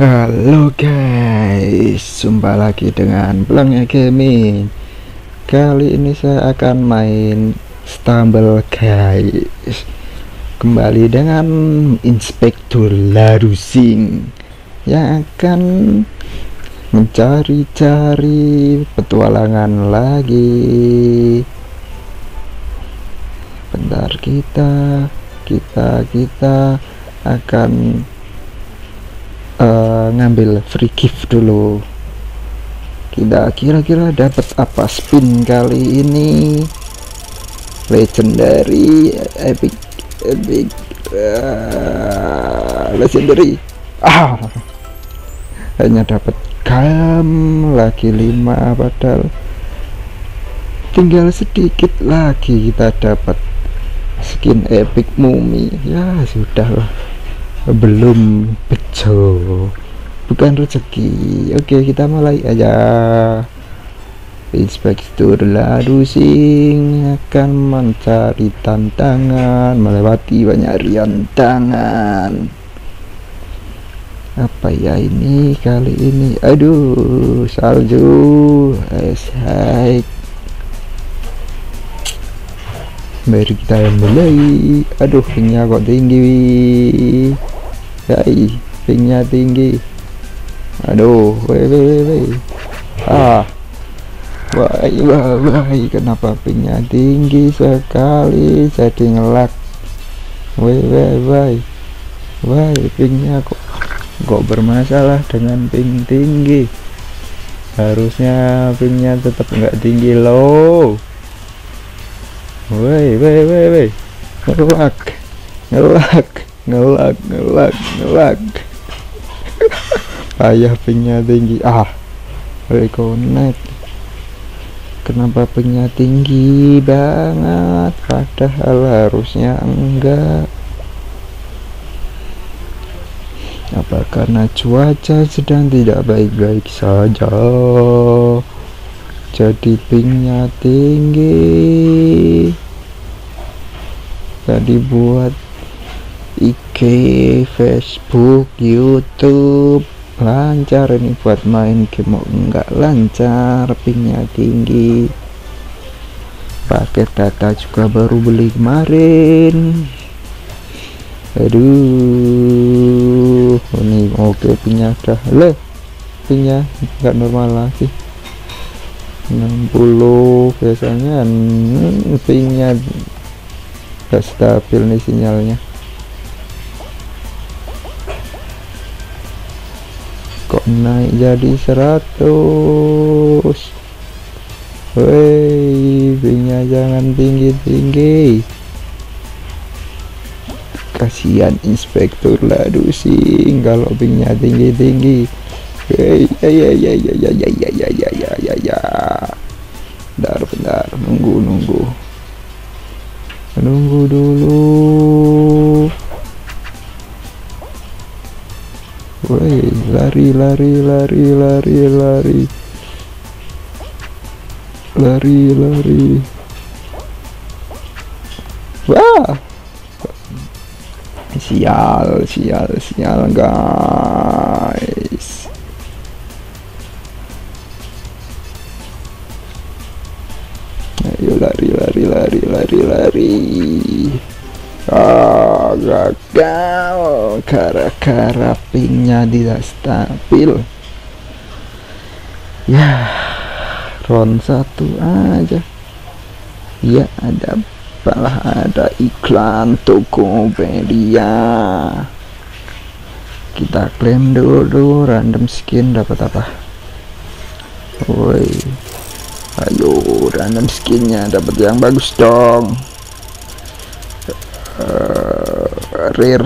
Halo guys, jumpa lagi dengan Blangnya Gaming. Kali ini saya akan main Stumble guys. Kembali dengan Inspektur Larusing yang akan mencari-cari petualangan lagi. Bentar, kita akan ngambil free gift dulu. Kita kira-kira dapat apa spin kali ini? Legendary, epic, legendary. Hanya dapat gam lagi 5, padahal tinggal sedikit lagi kita dapat skin epic mumi. Ya sudahlah, belum bejo, bukan rezeki. Oke, kita mulai aja. Inspektur Larusing akan mencari tantangan, melewati banyak rintangan. Apa ya ini kali ini? Aduh, salju es high. Mari kita mulai. Aduh, pingnya kok tinggi. Hai, pingnya tinggi. Aduh, weh. Wah, kenapa pingnya tinggi sekali? Jadi ngelak. Weh, pingnya kok bermasalah dengan ping tinggi. Harusnya pingnya tetap nggak tinggi loh. Weh, ngelak. Ayah pingnya tinggi. Reconnect. Kenapa pingnya tinggi banget, padahal harusnya enggak? Apa karena cuaca sedang tidak baik-baik saja, jadi pingnya tinggi? Tadi buat IG, Facebook, YouTube lancar, ini buat main game enggak lancar, pingnya tinggi. Paket data juga baru beli kemarin. Aduh, ini oke, pingnya udah pingnya enggak normal lagi. 60 biasanya. Pingnya gak stabil nih sinyalnya. Kok naik jadi 100? Woi, pingnya jangan tinggi-tinggi. Kasihan Inspektur Larusing kalau pingnya tinggi-tinggi. Bentar, nunggu dulu. Woi, lari. Wah, sial guys. Ayo lari. Gagal gara-gara pingnya tidak stabil. Ya, round 1 aja. Ya, ada iklan Tokopedia. Kita klaim dulu, random skin dapat apa? Woi, ayo random skinnya dapat yang bagus dong. Rare.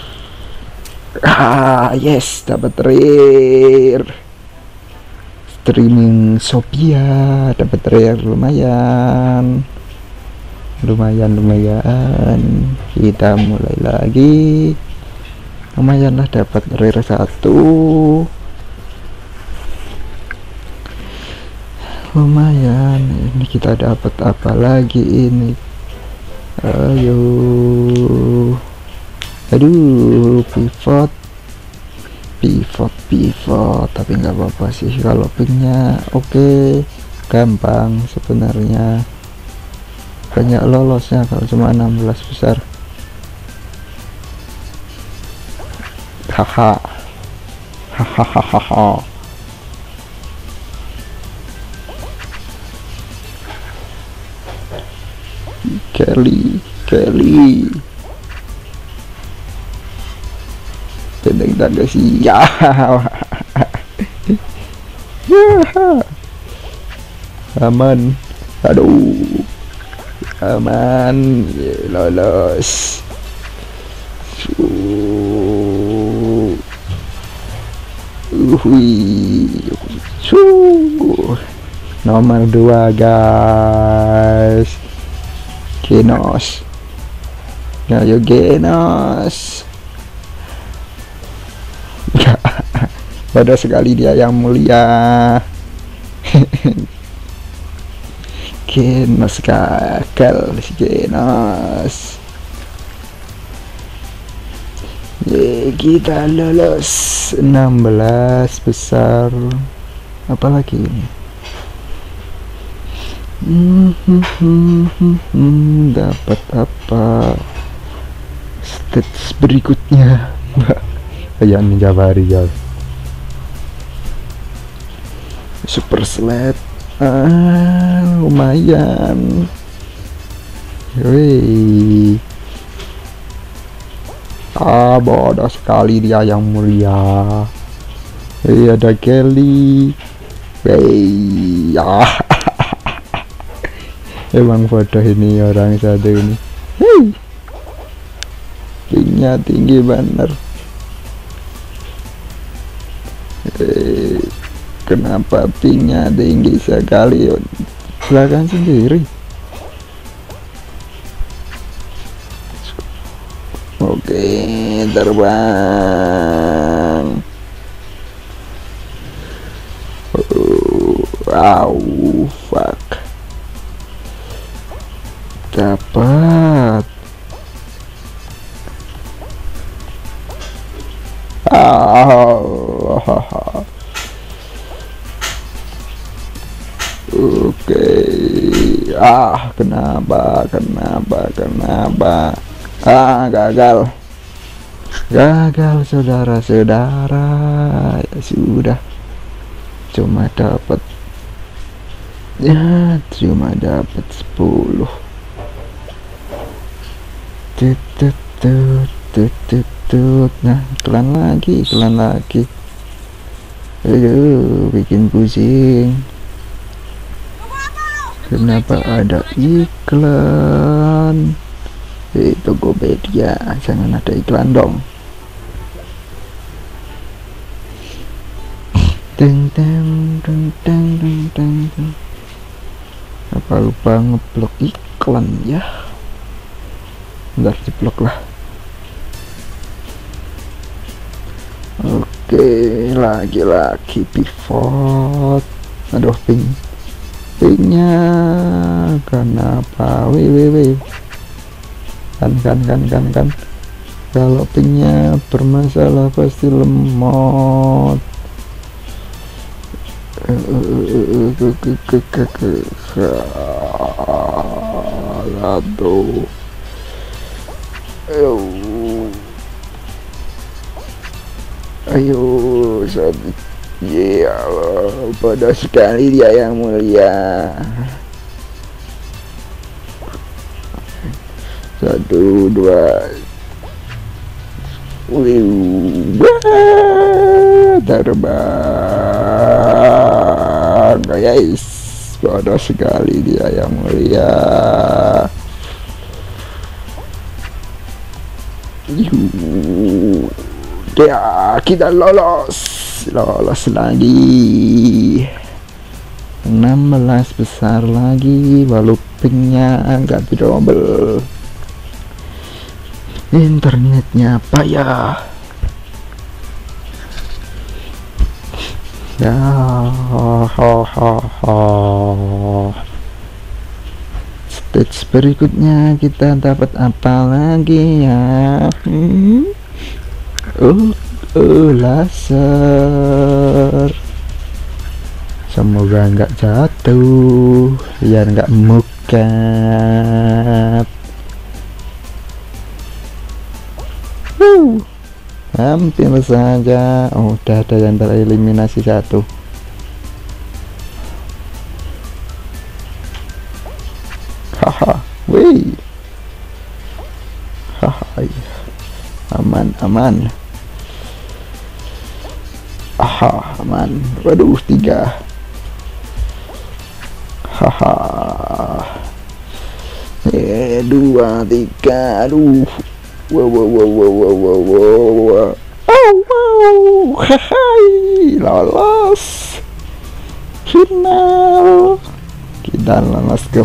Yes, dapat rare. Streaming Sophia dapat rare, lumayan. Kita mulai lagi. Lumayan lah, dapat rare 1. Lumayan. Ini kita dapat apa lagi ini? Aduh, pivot pivot tapi nggak apa-apa sih kalau pinknya oke. Gampang sebenarnya, banyak lolosnya kalau cuma 16 besar. Haha hahaha. Kelly tendang tangga sih ya. Aman, aduh aman, lolos. Nomor 2 guys, Genos. Ayo Genos. Pada sekali dia yang mulia. Genos gagal si Genos. Kita lolos 16 besar. Apalagi ini? Dapat apa stage berikutnya? Kayak Ninja Warrior Super Sled. Lumayan. Wih, bodoh sekali dia yang mulia. Ada Kelly. Wih, ya. Emang bodoh ini orang satu ini. Pinknya tinggi bener. Kenapa pinknya tinggi sekali? Belakang sendiri. Oke, terbang. Wow, fuck. Dapat. Oke. Kenapa? Gagal saudara-saudara. Ya sudah, cuma dapat 10. Nah, iklan lagi. Aduh, bikin pusing. Kenapa ada iklan? Tokopedia, jangan ada iklan dong. Teng. Apa lupa ngeblok iklan ya? Bentar, diblok lah. Oke, lagi pivot. Aduh, pinknya kenapa? Wih. Kan. Kalau pinknya bermasalah pasti lemot. Aduh. Ayo, ya Allah, pada sekali dia yang mulia. 1, 2. Terbang guys, pada sekali dia yang mulia. Kita lolos lagi. 16 besar lagi, walau pinknya agak double. Internetnya payah. Ya, stage berikutnya kita dapat apa lagi ya? laser. Semoga nggak jatuh, biar nggak mukat. Hampir saja. Oh, udah ada yang tereliminasi satu. Haha, wih. Haha, aman, aman. Aha, aman. Waduh, 3. Haha. 2, 3. Aduh. Wow. Hai, lolos final. Kita lolos ke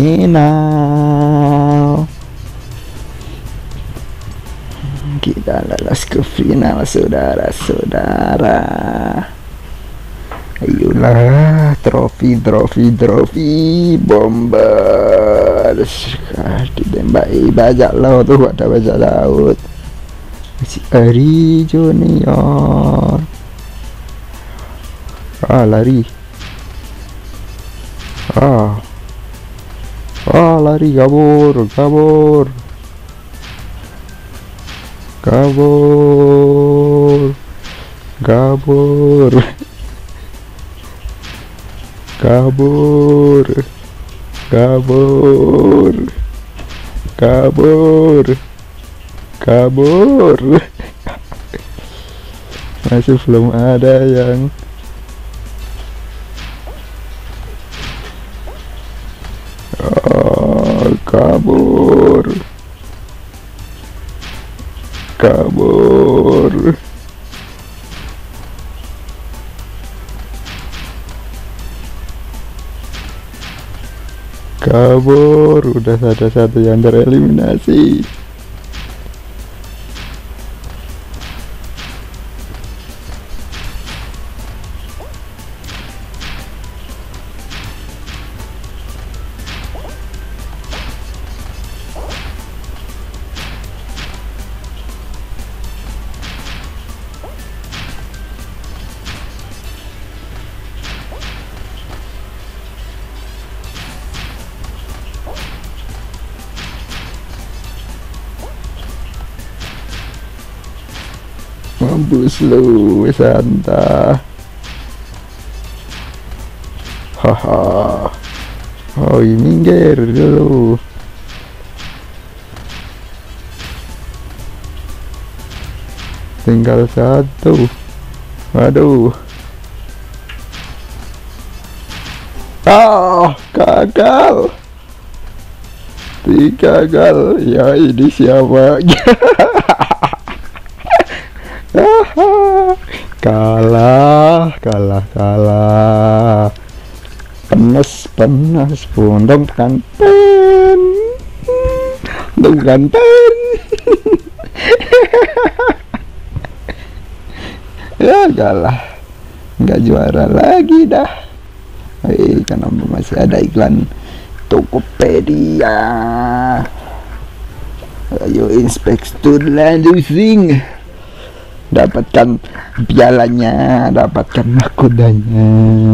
final. Kita lolos ke final, saudara-saudara. Ayolah, trofi bomber. Ditembaki bajak laut tuh, ada bajak laut. Si Ari Junior. Lari. Lari, kabur. Masih belum ada yang kabur. Udah ada satu yang tereliminasi. Mampus lu, Santa. Haha. Oh, minggir dulu. Tinggal satu. Waduh. Gagal. Gagal. Ya, ini siapa? Kalah. Penas pundong bukan pen. Ya, kalah, nggak juara lagi dah. Karena masih ada iklan Tokopedia. Ayo inspektur Landusing, dapatkan pialanya, dapatkan mahkodanya.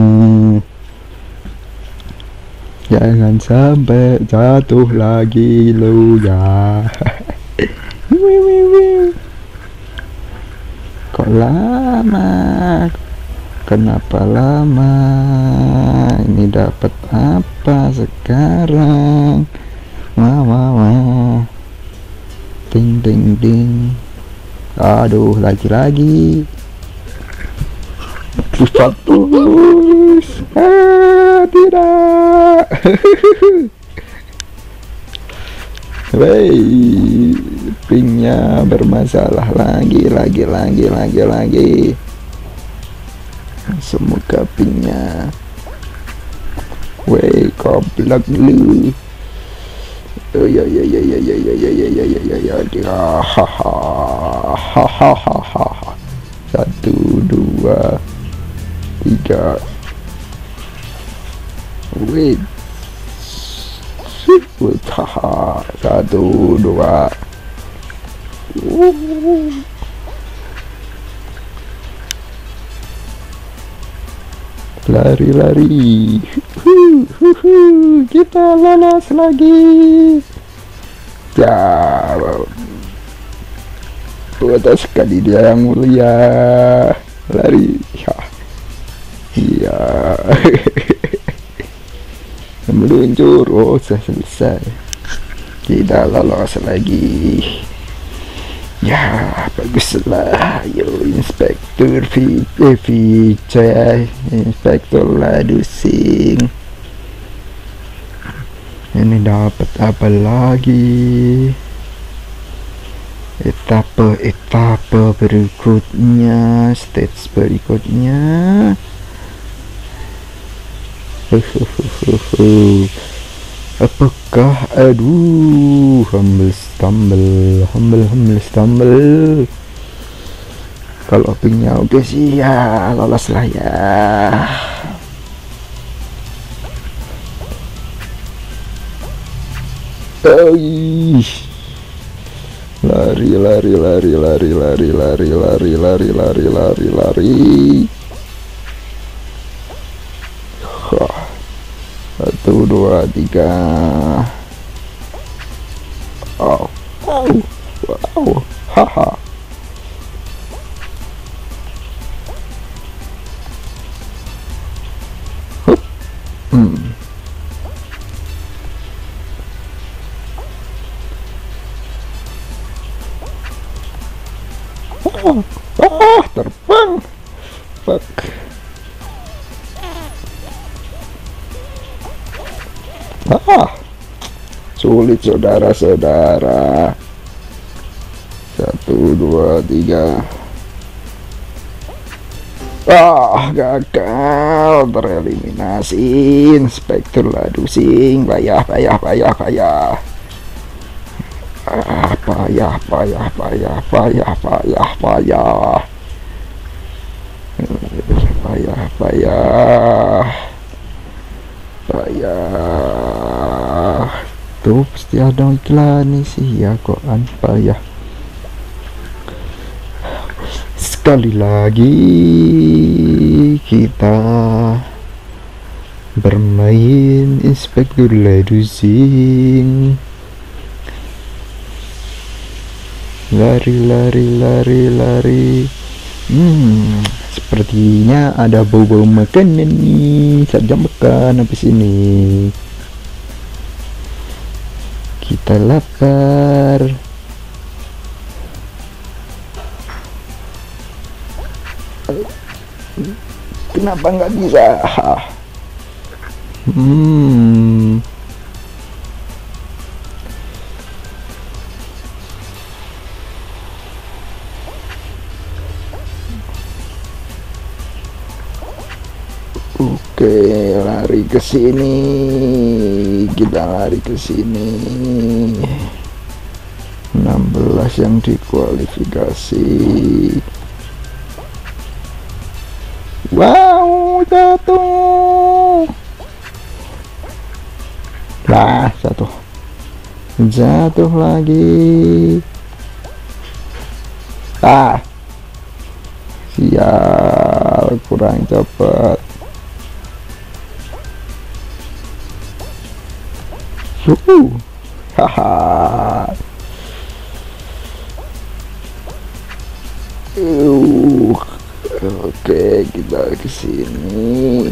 Jangan sampai jatuh lagi lu ya. Kok lama? Kenapa lama? Ini dapat apa sekarang? Wah. Ding. Aduh, lagi. Putus. Tidak. Pinknya bermasalah lagi. Semoga pinknya. Goblok lu. Ya. Hahaha. 1, 2, 3. Wait. Haha. 1, 2. Lari-lari. Kita lolos lagi. Ya, betul sekali dia yang mulia. Lari. Ya. Iya. Meluncur. Oh, sudah selesai. Kita lolos lagi. Ya, baguslah. Yo, Inspektur Vijay, Inspektur Ladusing. Ini dapat apa lagi? Etape berikutnya, stage berikutnya. Apakah humble stumble. Kalau pinknya oke sih ya, lolos lah ya. Lari. 1, 2, 3. Wow, haha. Terbang. Fuck. Sulit saudara-saudara. 1, 2, 3. Gagal tereliminasi. Inspektur Ladusing. Payah. Tuh pasti ada iklan nih sih ya, kok payah. Sekali lagi kita bermain Inspektur Ladusing. Lari. Sepertinya ada bau-bau makanan nih. Saja makan habis ini. Kita lapar. Kenapa nggak bisa? Oke, lari ke sini. Kita lari ke sini. 16 yang dikualifikasi. Wow, jatuh. Lah, jatuh lagi. Sial, kurang cepat. Haha. Oke, kita ke sini.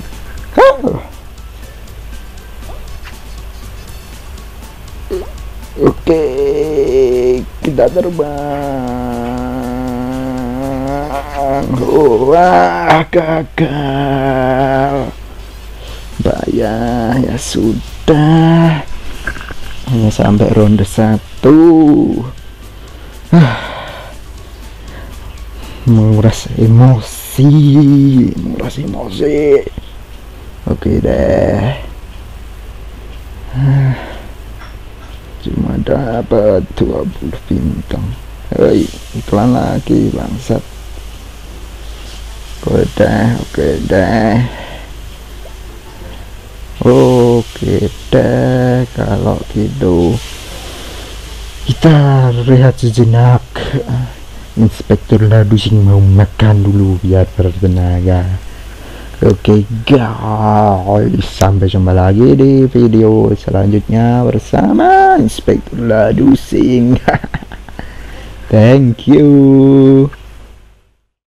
Oke, kita terbang. Wah, gagal. Ya sudah. Hanya sampai ronde 1. Menguras emosi. Oke deh. Cuma dapat 20 bintang. Hei, iklan lagi bangsat. Oke deh. Kalau gitu kita rehat sejenak. Inspektur Ladusing mau makan dulu biar bertenaga. Oke guys, sampai jumpa lagi di video selanjutnya bersama Inspektur Ladusing. Thank you.